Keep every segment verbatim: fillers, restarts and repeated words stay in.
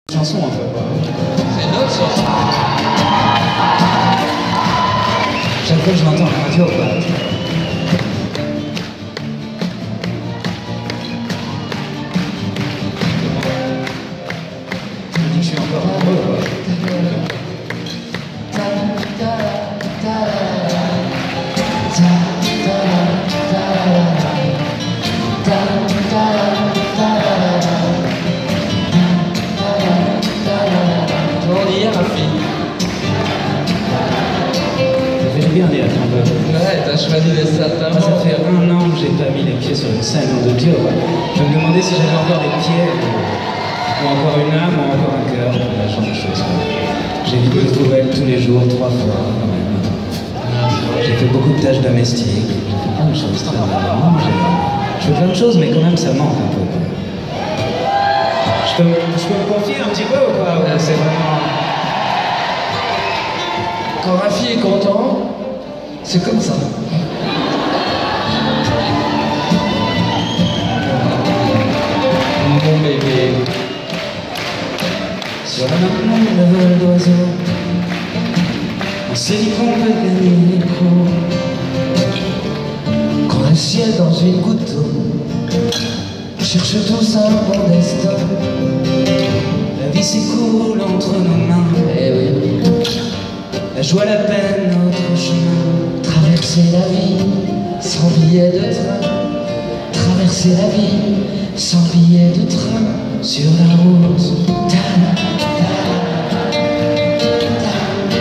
Chanson un peu. C'est une autre chanson. Chaque fois que je l'entends à la radio, bah... je me dis que je suis encore heureux, quoi. Bien dire un peu. Ouais, t'as choisi les sapins. Moi, ça fait un an que j'ai pas mis les pieds sur une scène, nom de Dieu. Ouais. Je me demandais si j'avais encore des pieds, ou, ou encore une âme, ou encore un cœur, ce genre de choses. J'ai vu des nouvelles tous les jours, trois fois, quand même. J'ai fait beaucoup de tâches domestiques, j'ai fait plein de choses très bien. Je fais plein de choses, mais quand même, ça manque un peu. Je peux, je peux me confier un petit peu ou pas? Ouais, c'est vraiment... Quand Rafi est content, c'est comme ça. Mon bébé. Sur un monde de vol d'oiseaux, on se dit qu'on peut gagner les cours. Quand un ciel dans une goutte d'eau cherche tous un bon destin. La vie s'écoule entre nos mains. Eh oui. La joie, la peine, notre chemin. Traverser la vie sans billet de train. Traverser la vie sans billet de train. Sur la route, Ta, ta, ta,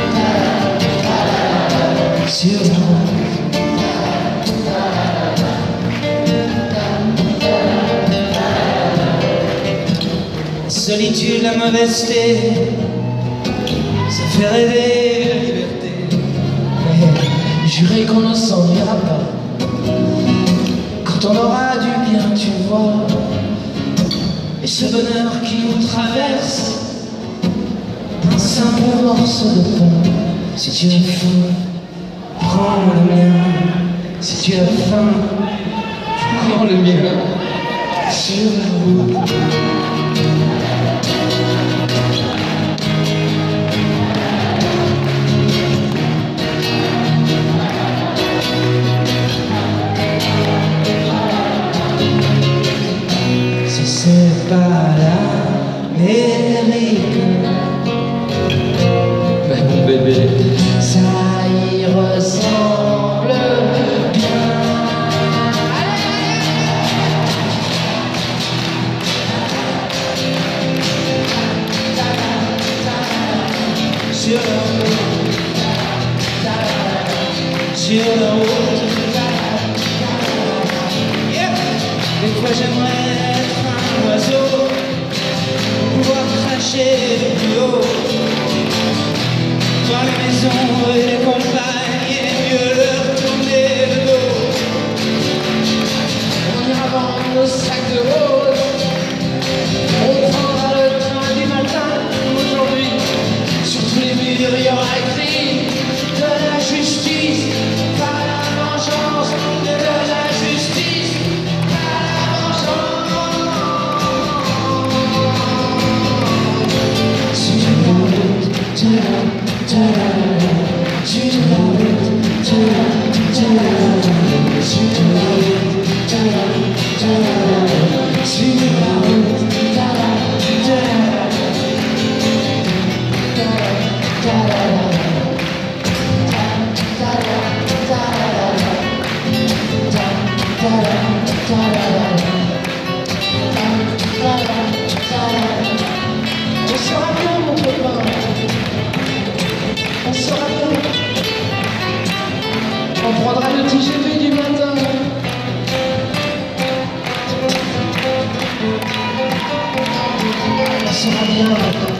ta, sur la route. Solitude, la mauvaiseté, ça fait rêver la liberté. mais jurez qu'on ne s'ennuiera pas quand on aura du bien, tu vois. Et ce bonheur qui nous traverse, Un simple morceau de pain. si tu as faim, prends le mien. Si tu as faim, Prends le mien sur la route. si c'est pas l'Amérique, Ben mon bébé, ça y ressemble bien. Sur la route, sur la route, yeah. Des fois j'aimerais être un oiseau, pouvoir cracher du plus haut, voir les maisons et les campagnes et mieux leur tourner le dos. on ira vendre nos sacs de rose. On prendra le train du matin. Aujourd'hui, sur tous les murs, il y aura écrit de la justice, pas la vengeance, de la justice, pas la vengeance. Sur la route, sur la route, sur la route, sur la route, sur la route, sur la route, sur la route, sur la route, sur la route, sur la route, sur la route. On sera bien, mon copain. On sera bien. On prendra le T G V du matin. On sera bien.